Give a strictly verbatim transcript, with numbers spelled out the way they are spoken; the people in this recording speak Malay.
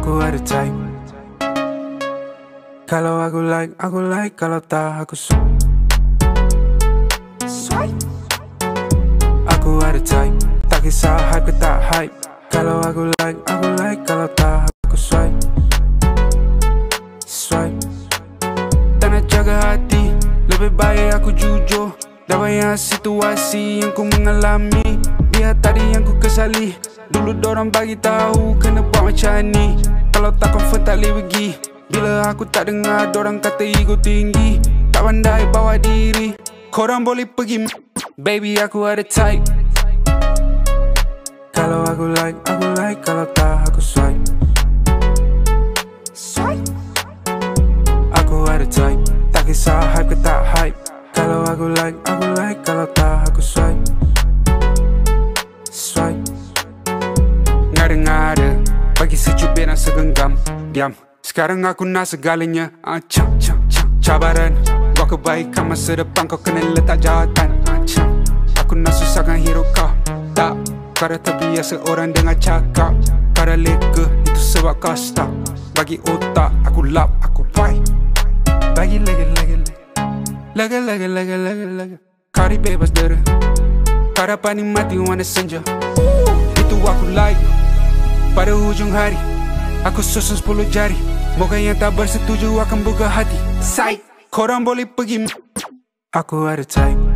Aku ada type. Kalau aku like, aku like. Kalau tak, aku swipe. Swipe. Aku ada type. Tak kisah hype ke tak hype. Kalau aku like, aku like. Kalau tak, aku swipe. Swipe. Tak nak jaga hati, lebih baik aku jujur. Dah banyak situasi yang ku mengalami. Biar tadi yang ku kesali. Dulu dorang bagi tahu kena buat macam ni. Kalau tak confirm tak boleh pergi. Bila aku tak dengar dorang kata ego tinggi. Tak pandai bawa diri. Korang boleh pergi. Baby aku ada type. Kalau aku like, aku like. Kalau tak aku swipe. Swipe. Aku ada type. Tak kisah hype ke tak hype. Kalau aku like, aku like. Kalau tak aku swipe. Swipe. Ngada-ngada bagi secubit nak segenggam. Diam. Sekarang aku nak segalanya. Ah, cam, cam, cam. Cabaran buat kebaikan masa depan kau kena letak jawatan. Ah, cam. Aku nak susahkan hidup kau. Tak. Kau dah terbiasa orang dengar cakap. Kau dah lega, itu sebab kau stuck. Bagi otak, aku lap, aku fight. Bagi lagi, lagi, lagi. Lagi, lagi, lagi, lagi, lagi. Kau dibebas dera. Kau dapat nikmati warna senja. Itu aku like. Pada hujung hari aku susun sepuluh jari. Moga yang tak bersetuju akan buka hati. Psych. Korang boleh pergi. Aku ada type.